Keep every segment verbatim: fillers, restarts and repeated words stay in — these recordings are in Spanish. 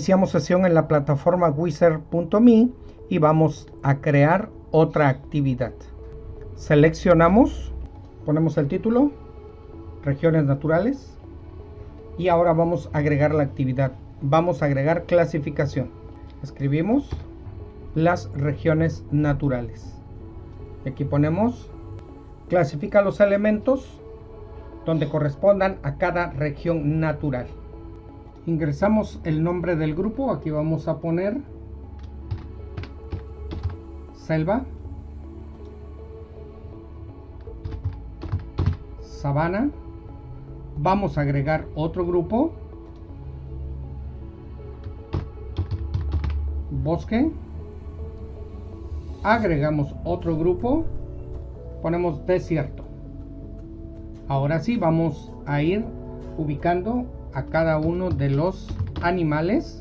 Iniciamos sesión en la plataforma wizard punto me y vamos a crear otra actividad. Seleccionamos, ponemos el título, regiones naturales, y ahora vamos a agregar la actividad. Vamos a agregar clasificación. Escribimos las regiones naturales. Aquí ponemos clasifica los elementos donde correspondan a cada región natural. Ingresamos el nombre del grupo. Aquí vamos a poner selva, sabana. Vamos a agregar otro grupo, bosque. Agregamos otro grupo, ponemos desierto. Ahora sí vamos a ir ubicando a cada uno de los animales.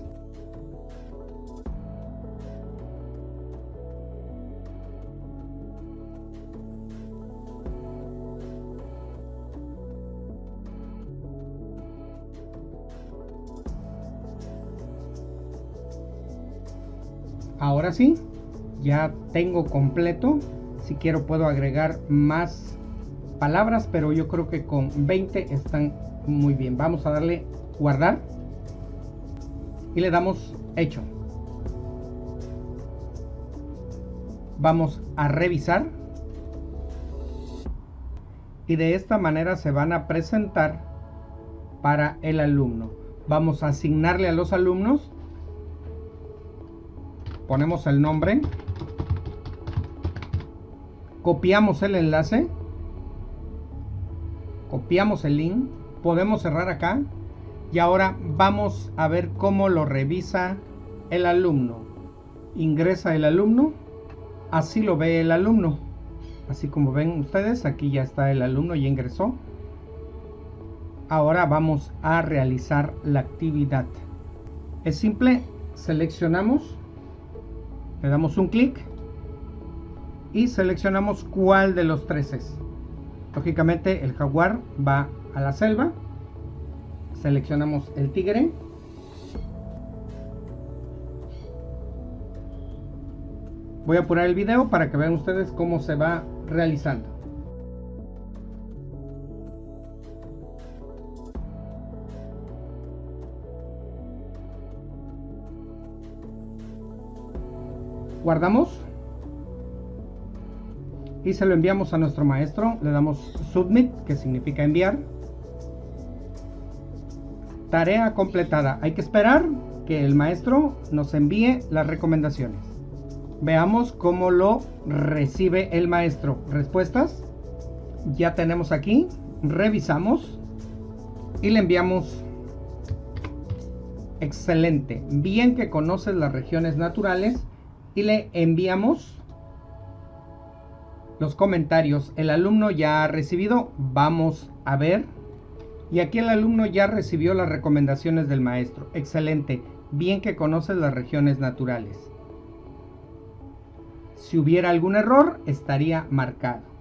Ahora sí, ya tengo completo. Si quiero puedo agregar más palabras, pero yo creo que con veinte están muy bien. Vamos a darle guardar y le damos hecho. Vamos a revisar y de esta manera se van a presentar para el alumno. Vamos a asignarle a los alumnos. Ponemos el nombre, copiamos el enlace, copiamos el link, podemos cerrar acá y ahora vamos a ver cómo lo revisa el alumno. Ingresa el alumno, así lo ve el alumno, así como ven ustedes, aquí ya está el alumno, ya ingresó. Ahora vamos a realizar la actividad. Es simple, seleccionamos, le damos un clic y seleccionamos cuál de los tres es. Lógicamente el jaguar va a la selva. Seleccionamos el tigre. Voy a apurar el video para que vean ustedes cómo se va realizando. Guardamos y se lo enviamos a nuestro maestro. Le damos submit, que significa enviar. Tarea completada. Hay que esperar que el maestro nos envíe las recomendaciones. Veamos cómo lo recibe el maestro. Respuestas. Ya tenemos aquí. Revisamos y le enviamos. Excelente. Bien que conoces las regiones naturales. Y le enviamos los comentarios. El alumno ya ha recibido. Vamos a ver. Y aquí el alumno ya recibió las recomendaciones del maestro. Excelente. Bien que conoces las regiones naturales. Si hubiera algún error, estaría marcado.